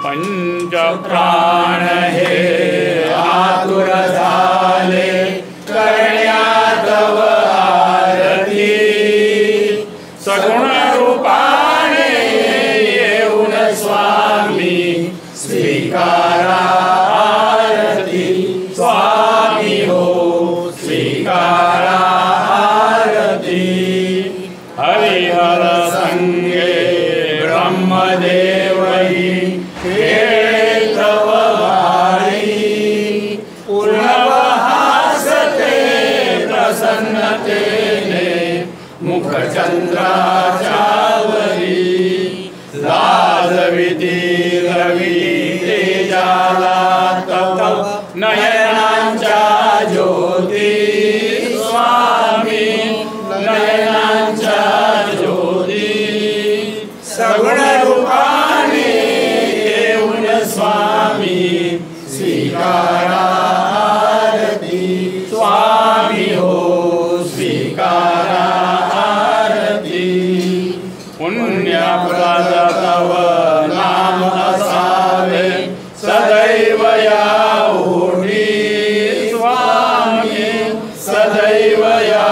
पंच प्राण हे आतुर झाले करण्यात तव आरती, सगुण रूपाने येऊन स्वामी स्वीकारा आरती, स्वामी हो स्वीकारा आरती। हरिहर संगे ब्रह्मदेवही खेळे तव वाणी, पूर्णव हासते प्रसन्नतेने मुखचंद्राच्या वरी, लाजविती रवी तेजाला तव नयनांच्या ज्योती, स्वामी नयनांच्या ज्योती, सगुण रूपाने येऊन स्वामी स्वीकारा आरती, स्वामी हो स्वीकारा आरती। पुण्यप्रद तव नाम असावे सदैव या ओढी, स्वामी सदैव या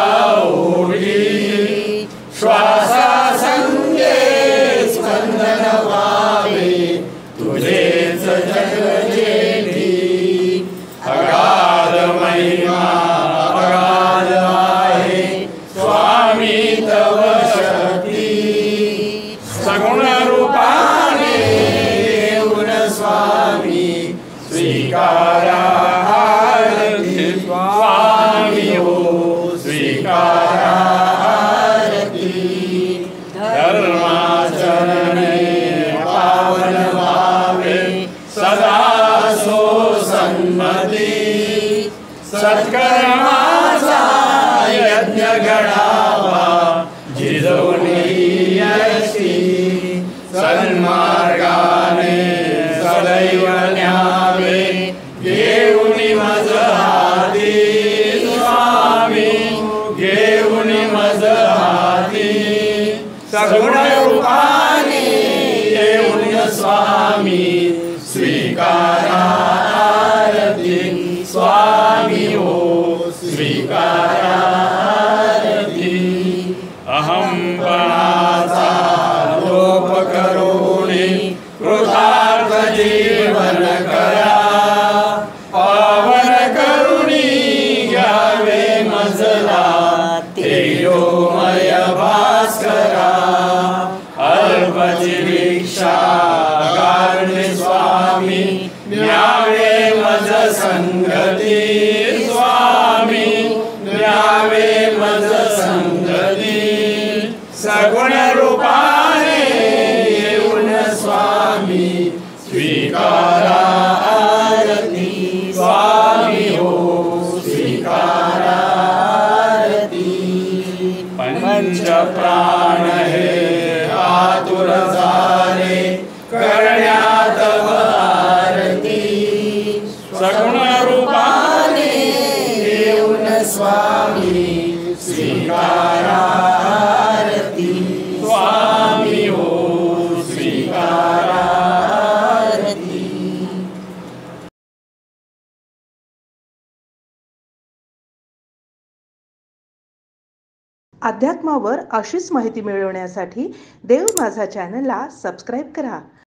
ओढी, श्वासा संगे स्पंदन व्हावे तुझेच जगजेठी, अगाध महिमा अगाध आहे स्वामी तव शक्ती, सगुण रूपाने येऊन स्वामी स्वीकारा आरती, स्वामी हो स्वीकारा आरती। धर्माचरणे पावन व्हावे सदा सो सन्मती, सत्कर्माचा यज्ञ घडावा जिजवणी यशी, सन्मार्गाने सदैव न्यावे घेऊनी मज हाती, स्वामी घेऊनी मज हाती, सगुण रूपाने येऊन स्वामी स्वीकारा आरती, स्वामी हो स्वीकारा आरती। अहंपणाचा लोप करुणी कृतार्थ जीवन करा, पावन करुणी घ्यावे मजला तेजोमय भास्करा, अल्पची भिक्षा गारणे स्वामी न्यावे मज संगती, स्वामी न्यावे मज संगती, सगुण रूपाने येऊन स्वामी स्वीकारा आरती, स्वामी हो स्वीकारा आरती। पंच प्राण हे आतुर झाले करण्यात तव आरती, सगुण रूपाने येऊन स्वामी स्वीकारा आरती, स्वामी हो स्वीकारा आरती। अध्यात्मावर अशीच माहिती मिळवण्यासाठी देव माझा चॅनलला सबस्क्राईब करा।